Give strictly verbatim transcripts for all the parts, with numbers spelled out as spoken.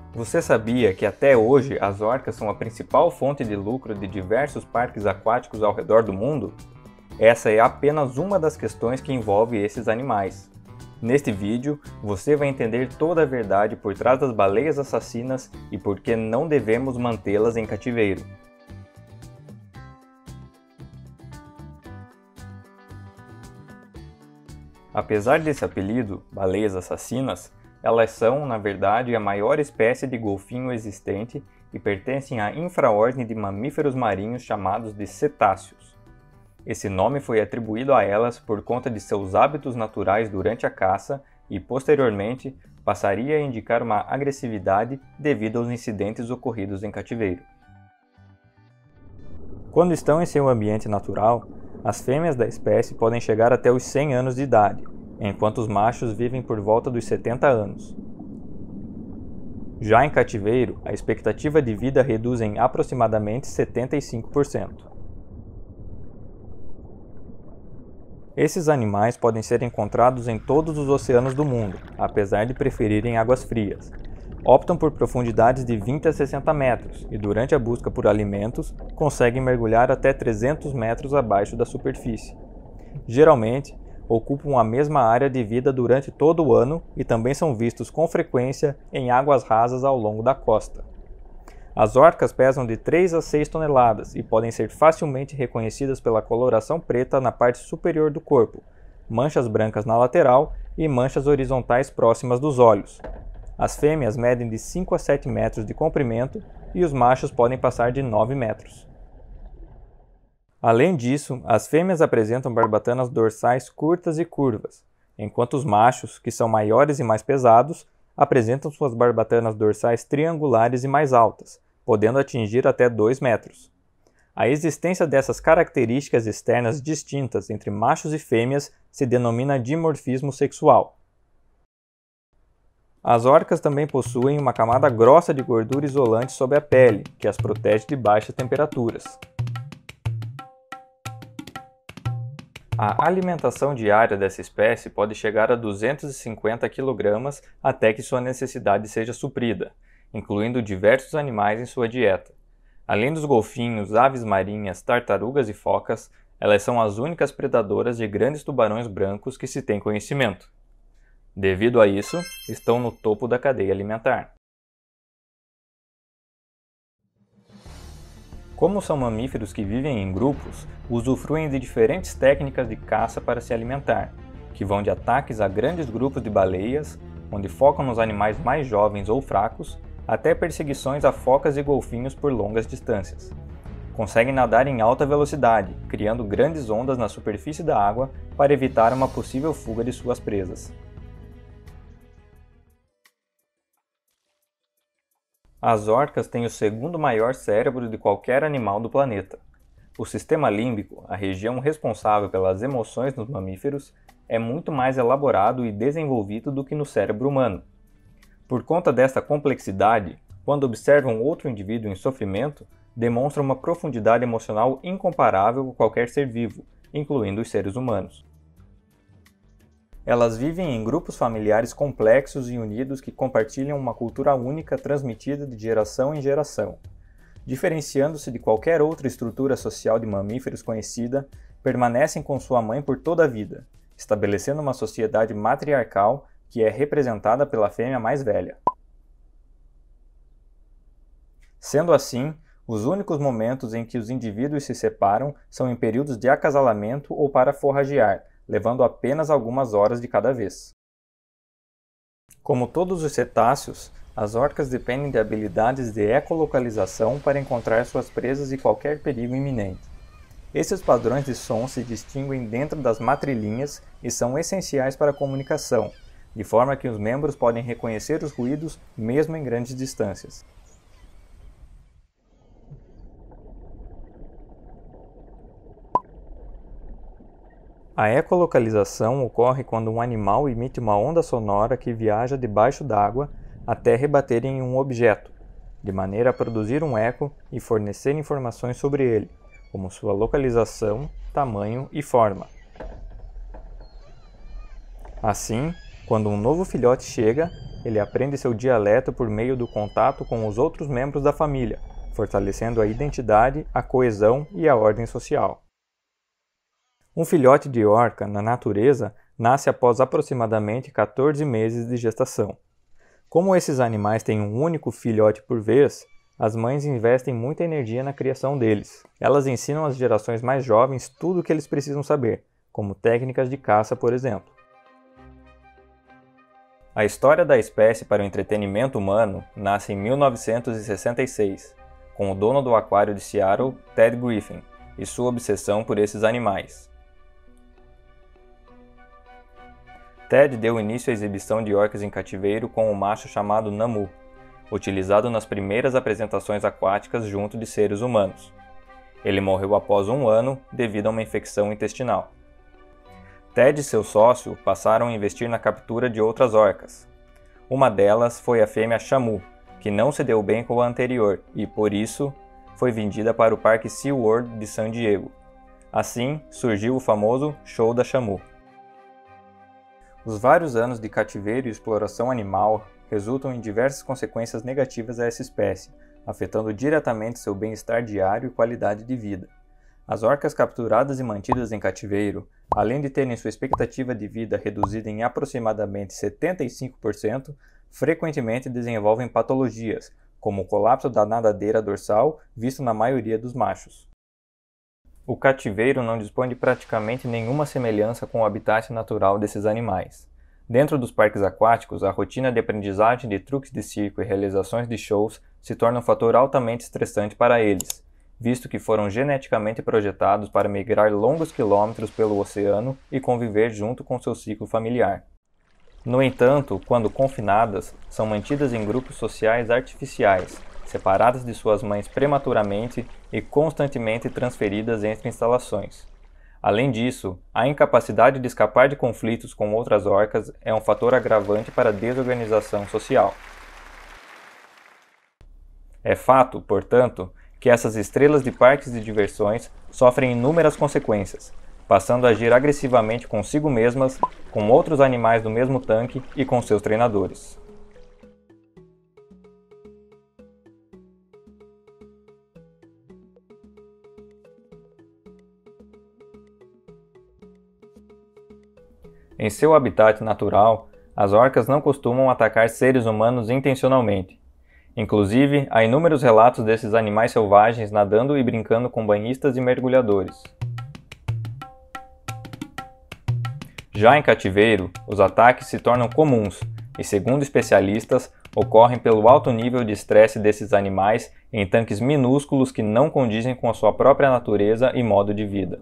Você sabia que até hoje as orcas são a principal fonte de lucro de diversos parques aquáticos ao redor do mundo? Essa é apenas uma das questões que envolve esses animais. Neste vídeo, você vai entender toda a verdade por trás das baleias assassinas e por que não devemos mantê-las em cativeiro. Apesar desse apelido, baleias assassinas, elas são, na verdade, a maior espécie de golfinho existente e pertencem à infraordem de mamíferos marinhos chamados de cetáceos. Esse nome foi atribuído a elas por conta de seus hábitos naturais durante a caça e, posteriormente, passaria a indicar uma agressividade devido aos incidentes ocorridos em cativeiro. Quando estão em seu ambiente natural, as fêmeas da espécie podem chegar até os cem anos de idade, enquanto os machos vivem por volta dos setenta anos. Já em cativeiro, a expectativa de vida reduz em aproximadamente setenta e cinco por cento. Esses animais podem ser encontrados em todos os oceanos do mundo, apesar de preferirem águas frias. Optam por profundidades de vinte a sessenta metros e, durante a busca por alimentos, conseguem mergulhar até trezentos metros abaixo da superfície. Geralmente, ocupam a mesma área de vida durante todo o ano e também são vistos com frequência em águas rasas ao longo da costa. As orcas pesam de três a seis toneladas e podem ser facilmente reconhecidas pela coloração preta na parte superior do corpo, manchas brancas na lateral e manchas horizontais próximas dos olhos. As fêmeas medem de cinco a sete metros de comprimento e os machos podem passar de nove metros. Além disso, as fêmeas apresentam barbatanas dorsais curtas e curvas, enquanto os machos, que são maiores e mais pesados, apresentam suas barbatanas dorsais triangulares e mais altas, podendo atingir até dois metros. A existência dessas características externas distintas entre machos e fêmeas se denomina dimorfismo sexual. As orcas também possuem uma camada grossa de gordura isolante sobre a pele, que as protege de baixas temperaturas. A alimentação diária dessa espécie pode chegar a duzentos e cinquenta quilogramas até que sua necessidade seja suprida, incluindo diversos animais em sua dieta. Além dos golfinhos, aves marinhas, tartarugas e focas, elas são as únicas predadoras de grandes tubarões brancos que se tem conhecimento. Devido a isso, estão no topo da cadeia alimentar. Como são mamíferos que vivem em grupos, usufruem de diferentes técnicas de caça para se alimentar, que vão de ataques a grandes grupos de baleias, onde focam nos animais mais jovens ou fracos, até perseguições a focas e golfinhos por longas distâncias. Conseguem nadar em alta velocidade, criando grandes ondas na superfície da água para evitar uma possível fuga de suas presas. As orcas têm o segundo maior cérebro de qualquer animal do planeta. O sistema límbico, a região responsável pelas emoções nos mamíferos, é muito mais elaborado e desenvolvido do que no cérebro humano. Por conta desta complexidade, quando observam outro indivíduo em sofrimento, demonstram uma profundidade emocional incomparável com qualquer ser vivo, incluindo os seres humanos. Elas vivem em grupos familiares complexos e unidos que compartilham uma cultura única transmitida de geração em geração. Diferenciando-se de qualquer outra estrutura social de mamíferos conhecida, permanecem com sua mãe por toda a vida, estabelecendo uma sociedade matriarcal que é representada pela fêmea mais velha. Sendo assim, os únicos momentos em que os indivíduos se separam são em períodos de acasalamento ou para forragear, levando apenas algumas horas de cada vez. Como todos os cetáceos, as orcas dependem de habilidades de ecolocalização para encontrar suas presas e qualquer perigo iminente. Esses padrões de som se distinguem dentro das matrilhinhas e são essenciais para a comunicação, de forma que os membros podem reconhecer os ruídos mesmo em grandes distâncias. A ecolocalização ocorre quando um animal emite uma onda sonora que viaja debaixo d'água até rebater em um objeto, de maneira a produzir um eco e fornecer informações sobre ele, como sua localização, tamanho e forma. Assim, quando um novo filhote chega, ele aprende seu dialeto por meio do contato com os outros membros da família, fortalecendo a identidade, a coesão e a ordem social. Um filhote de orca, na natureza, nasce após aproximadamente quatorze meses de gestação. Como esses animais têm um único filhote por vez, as mães investem muita energia na criação deles. Elas ensinam às gerações mais jovens tudo o que eles precisam saber, como técnicas de caça, por exemplo. A história da espécie para o entretenimento humano nasce em mil novecentos e sessenta e seis, com o dono do aquário de Seattle, Ted Griffin, e sua obsessão por esses animais. Ted deu início à exibição de orcas em cativeiro com um macho chamado Namu, utilizado nas primeiras apresentações aquáticas junto de seres humanos. Ele morreu após um ano devido a uma infecção intestinal. Ted e seu sócio passaram a investir na captura de outras orcas. Uma delas foi a fêmea Shamu, que não se deu bem com a anterior e, por isso, foi vendida para o Parque SeaWorld de San Diego. Assim, surgiu o famoso Show da Shamu. Os vários anos de cativeiro e exploração animal resultam em diversas consequências negativas a essa espécie, afetando diretamente seu bem-estar diário e qualidade de vida. As orcas capturadas e mantidas em cativeiro, além de terem sua expectativa de vida reduzida em aproximadamente setenta e cinco por cento, frequentemente desenvolvem patologias, como o colapso da nadadeira dorsal, visto na maioria dos machos. O cativeiro não dispõe de praticamente nenhuma semelhança com o habitat natural desses animais. Dentro dos parques aquáticos, a rotina de aprendizagem de truques de circo e realizações de shows se torna um fator altamente estressante para eles, visto que foram geneticamente projetados para migrar longos quilômetros pelo oceano e conviver junto com seu ciclo familiar. No entanto, quando confinadas, são mantidas em grupos sociais artificiais, separadas de suas mães prematuramente e constantemente transferidas entre instalações. Além disso, a incapacidade de escapar de conflitos com outras orcas é um fator agravante para a desorganização social. É fato, portanto, que essas estrelas de parques de diversões sofrem inúmeras consequências, passando a agir agressivamente consigo mesmas, com outros animais do mesmo tanque e com seus treinadores. Em seu habitat natural, as orcas não costumam atacar seres humanos intencionalmente. Inclusive, há inúmeros relatos desses animais selvagens nadando e brincando com banhistas e mergulhadores. Já em cativeiro, os ataques se tornam comuns e, segundo especialistas, ocorrem pelo alto nível de estresse desses animais em tanques minúsculos que não condizem com a sua própria natureza e modo de vida.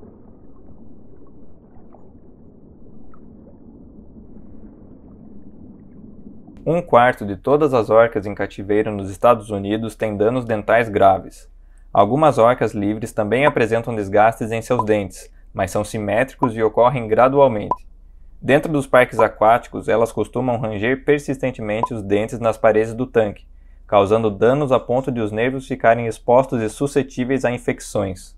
Um quarto de todas as orcas em cativeiro nos Estados Unidos tem danos dentais graves. Algumas orcas livres também apresentam desgastes em seus dentes, mas são simétricos e ocorrem gradualmente. Dentro dos parques aquáticos, elas costumam ranger persistentemente os dentes nas paredes do tanque, causando danos a ponto de os nervos ficarem expostos e suscetíveis a infecções.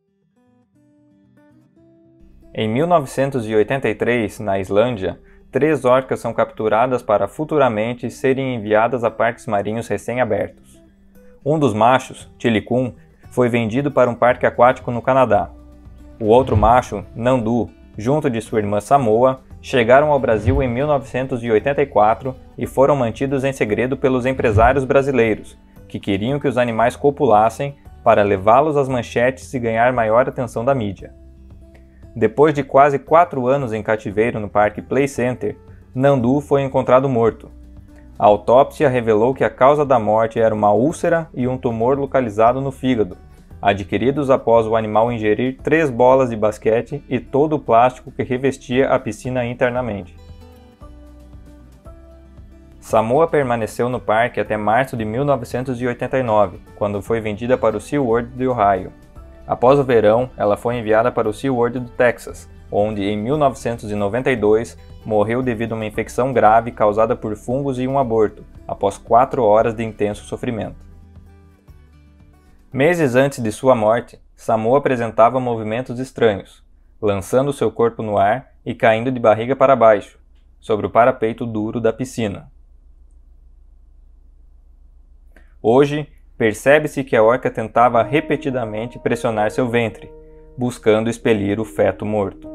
Em mil novecentos e oitenta e três, na Islândia, três orcas são capturadas para futuramente serem enviadas a parques marinhos recém-abertos. Um dos machos, Tilikum, foi vendido para um parque aquático no Canadá. O outro macho, Nandu, junto de sua irmã Samoa, chegaram ao Brasil em mil novecentos e oitenta e quatro e foram mantidos em segredo pelos empresários brasileiros, que queriam que os animais copulassem para levá-los às manchetes e ganhar maior atenção da mídia. Depois de quase quatro anos em cativeiro no Parque Play Center, Nandu foi encontrado morto. A autópsia revelou que a causa da morte era uma úlcera e um tumor localizado no fígado, adquiridos após o animal ingerir três bolas de basquete e todo o plástico que revestia a piscina internamente. Samoa permaneceu no parque até março de mil novecentos e oitenta e nove, quando foi vendida para o SeaWorld de Ohio. Após o verão, ela foi enviada para o SeaWorld do Texas, onde, em mil novecentos e noventa e dois, morreu devido a uma infecção grave causada por fungos e um aborto, após quatro horas de intenso sofrimento. Meses antes de sua morte, Samoa apresentava movimentos estranhos, lançando seu corpo no ar e caindo de barriga para baixo, sobre o parapeito duro da piscina. Hoje, percebe-se que a orca tentava repetidamente pressionar seu ventre, buscando expelir o feto morto.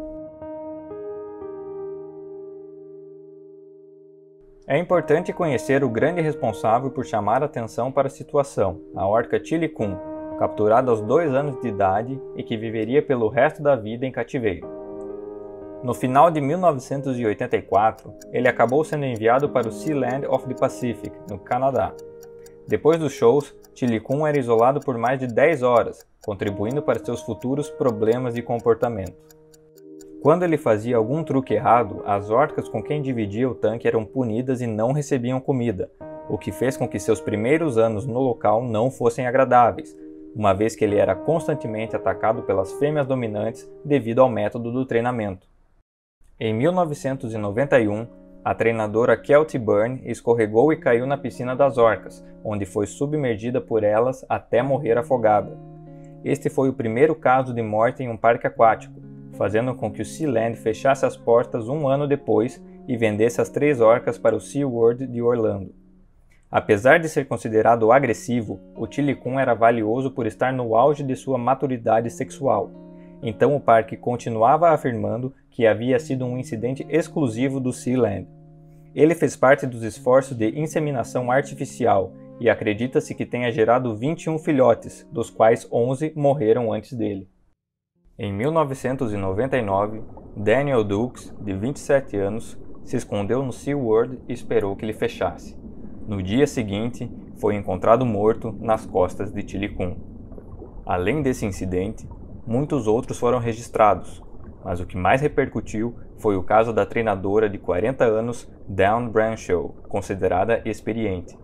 É importante conhecer o grande responsável por chamar a atenção para a situação, a orca Chili Kun, capturada aos dois anos de idade e que viveria pelo resto da vida em cativeiro. No final de mil novecentos e oitenta e quatro, ele acabou sendo enviado para o Sealand of the Pacific, no Canadá. Depois dos shows, Chili Kun era isolado por mais de dez horas, contribuindo para seus futuros problemas de comportamento. Quando ele fazia algum truque errado, as orcas com quem dividia o tanque eram punidas e não recebiam comida, o que fez com que seus primeiros anos no local não fossem agradáveis, uma vez que ele era constantemente atacado pelas fêmeas dominantes devido ao método do treinamento. Em mil novecentos e noventa e um, a treinadora Kelty Byrne escorregou e caiu na piscina das orcas, onde foi submergida por elas até morrer afogada. Este foi o primeiro caso de morte em um parque aquático, fazendo com que o Sealand fechasse as portas um ano depois e vendesse as três orcas para o SeaWorld de Orlando. Apesar de ser considerado agressivo, o Chili Kun era valioso por estar no auge de sua maturidade sexual. Então o parque continuava afirmando que havia sido um incidente exclusivo do Sealand. Ele fez parte dos esforços de inseminação artificial e acredita-se que tenha gerado vinte e um filhotes, dos quais onze morreram antes dele. Em mil novecentos e noventa e nove, Daniel Dukes, de vinte e sete anos, se escondeu no SeaWorld e esperou que ele fechasse. No dia seguinte, foi encontrado morto nas costas de Chili Kun. Além desse incidente, muitos outros foram registrados, mas o que mais repercutiu foi o caso da treinadora de quarenta anos, Dawn Brancheau, considerada experiente.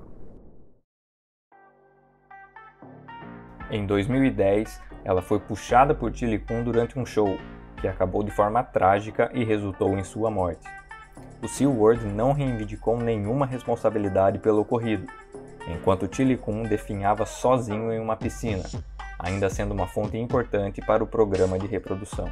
Em dois mil e dez, ela foi puxada por Chili Kun durante um show, que acabou de forma trágica e resultou em sua morte. O SeaWorld não reivindicou nenhuma responsabilidade pelo ocorrido, enquanto Chili Kun definhava sozinho em uma piscina, ainda sendo uma fonte importante para o programa de reprodução.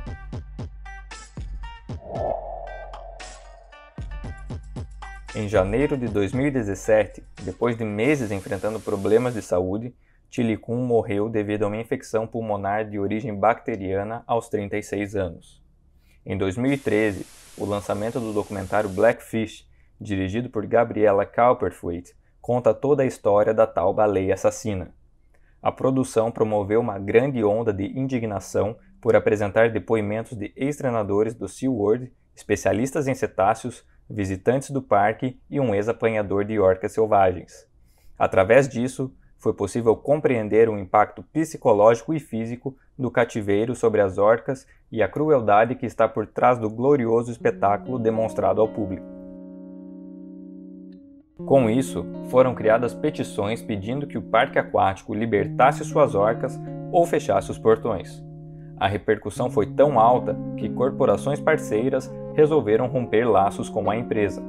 Em janeiro de dois mil e dezessete, depois de meses enfrentando problemas de saúde, Chili Kun morreu devido a uma infecção pulmonar de origem bacteriana aos trinta e seis anos. Em dois mil e treze, o lançamento do documentário Blackfish, dirigido por Gabriela Cowperthwaite, conta toda a história da tal baleia assassina. A produção promoveu uma grande onda de indignação por apresentar depoimentos de ex-treinadores do SeaWorld, especialistas em cetáceos, visitantes do parque e um ex-apanhador de orcas selvagens. Através disso, foi possível compreender o impacto psicológico e físico do cativeiro sobre as orcas e a crueldade que está por trás do glorioso espetáculo demonstrado ao público. Com isso, foram criadas petições pedindo que o parque aquático libertasse suas orcas ou fechasse os portões. A repercussão foi tão alta que corporações parceiras resolveram romper laços com a empresa.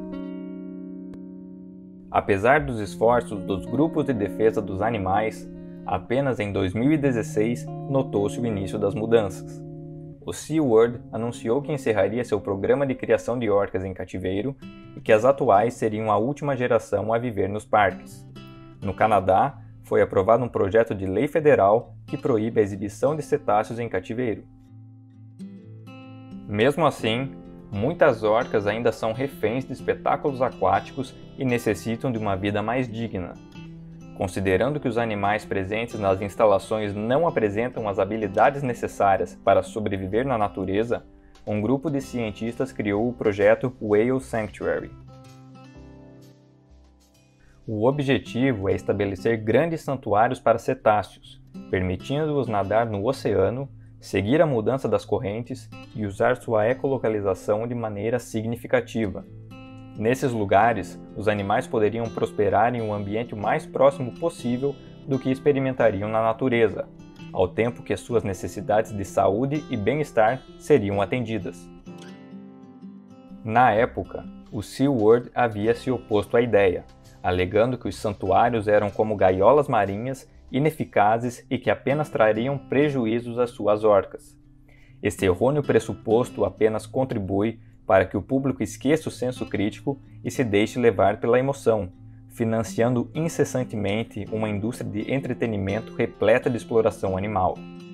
Apesar dos esforços dos grupos de defesa dos animais, apenas em dois mil e dezesseis notou-se o início das mudanças. O SeaWorld anunciou que encerraria seu programa de criação de orcas em cativeiro e que as atuais seriam a última geração a viver nos parques. No Canadá, foi aprovado um projeto de lei federal que proíbe a exibição de cetáceos em cativeiro. Mesmo assim, muitas orcas ainda são reféns de espetáculos aquáticos e necessitam de uma vida mais digna. Considerando que os animais presentes nas instalações não apresentam as habilidades necessárias para sobreviver na natureza, um grupo de cientistas criou o projeto Whale Sanctuary. O objetivo é estabelecer grandes santuários para cetáceos, permitindo-os nadar no oceano, seguir a mudança das correntes e usar sua ecolocalização de maneira significativa. Nesses lugares, os animais poderiam prosperar em um ambiente o mais próximo possível do que experimentariam na natureza, ao tempo que suas necessidades de saúde e bem-estar seriam atendidas. Na época, o SeaWorld havia se oposto à ideia, alegando que os santuários eram como gaiolas marinhas ineficazes e que apenas trariam prejuízos às suas orcas. Este errôneo pressuposto apenas contribui para que o público esqueça o senso crítico e se deixe levar pela emoção, financiando incessantemente uma indústria de entretenimento repleta de exploração animal.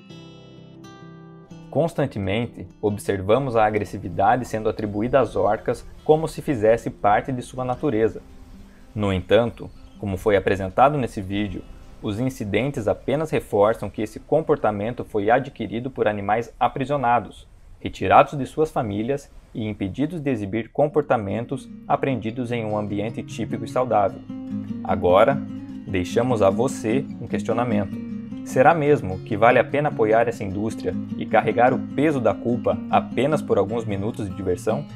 Constantemente, observamos a agressividade sendo atribuída às orcas como se fizesse parte de sua natureza. No entanto, como foi apresentado nesse vídeo, os incidentes apenas reforçam que esse comportamento foi adquirido por animais aprisionados, retirados de suas famílias e impedidos de exibir comportamentos aprendidos em um ambiente típico e saudável. Agora, deixamos a você um questionamento. Será mesmo que vale a pena apoiar essa indústria e carregar o peso da culpa apenas por alguns minutos de diversão?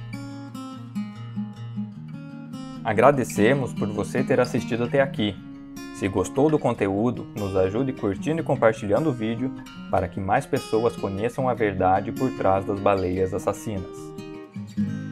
Agradecemos por você ter assistido até aqui. Se gostou do conteúdo, nos ajude curtindo e compartilhando o vídeo para que mais pessoas conheçam a verdade por trás das baleias assassinas.